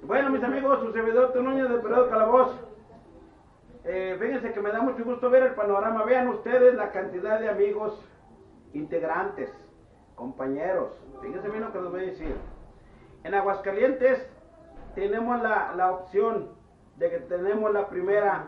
Bueno, mis amigos, su servidor Tonuño del Periodo Calaboz. Fíjense que me da mucho gusto ver el panorama. Vean ustedes la cantidad de amigos, integrantes, compañeros. Fíjense bien lo que les voy a decir. En Aguascalientes tenemos la opción de que tenemos la primera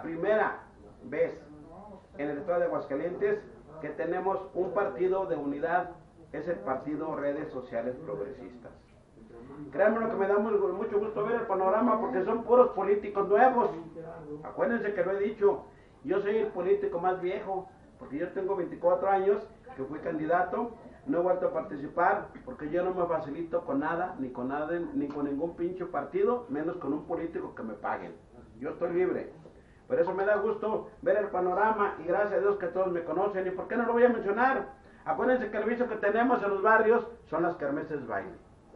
vez en el estado de Aguascalientes que tenemos un partido de unidad, es el partido Redes Sociales Progresistas. Créanme lo que me da mucho gusto ver el panorama porque son puros políticos nuevos. Acuérdense que lo he dicho, yo soy el político más viejo, porque yo tengo 24 años, que fui candidato, no he vuelto a participar, porque yo no me facilito con nada, ni con ningún pinche partido, menos con un político que me paguen. Yo estoy libre. Por eso me da gusto ver el panorama y gracias a Dios que todos me conocen. ¿Y por qué no lo voy a mencionar? Acuérdense que el vicio que tenemos en los barrios son las kermeses baile.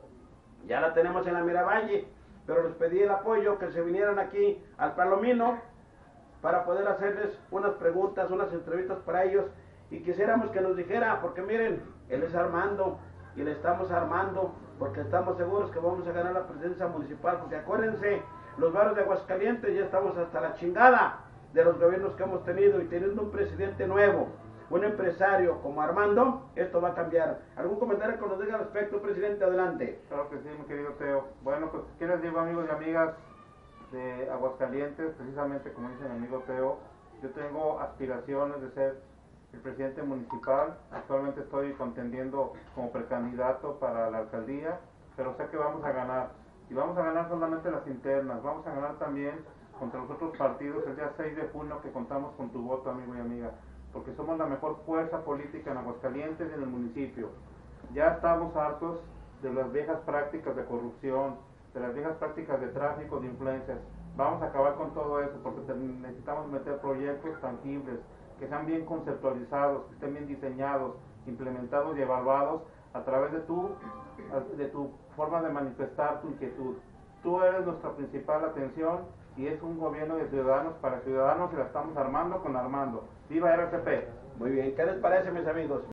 Ya la tenemos en la Miravalle, pero les pedí el apoyo que se vinieran aquí al Palomino para poder hacerles unas preguntas, unas entrevistas para ellos y quisiéramos que nos dijera, porque miren, él es Armando y le estamos armando porque estamos seguros que vamos a ganar la presidencia municipal, porque acuérdense, los barrios de Aguascalientes ya estamos hasta la chingada de los gobiernos que hemos tenido y teniendo un presidente nuevo, un empresario como Armando, esto va a cambiar. ¿Algún comentario que nos diga al respecto, presidente? Adelante. Claro que sí, mi querido Teo. Bueno, pues, ¿qué les digo, amigos y amigas de Aguascalientes? Precisamente como dice mi amigo Teo, yo tengo aspiraciones de ser el presidente municipal. Actualmente estoy contendiendo como precandidato para la alcaldía, pero sé que vamos a ganar. Y vamos a ganar solamente las internas, vamos a ganar también contra los otros partidos el día 6 de junio que contamos con tu voto, amigo y amiga, porque somos la mejor fuerza política en Aguascalientes y en el municipio. Ya estamos hartos de las viejas prácticas de corrupción, de las viejas prácticas de tráfico de influencias. Vamos a acabar con todo eso porque necesitamos meter proyectos tangibles, que sean bien conceptualizados, que estén bien diseñados, implementados y evaluados a través de tu forma de manifestar tu inquietud. Tú eres nuestra principal atención y es un gobierno de ciudadanos para ciudadanos y la estamos armando con Armando. ¡Viva RCP! Muy bien, ¿qué les parece, mis amigos?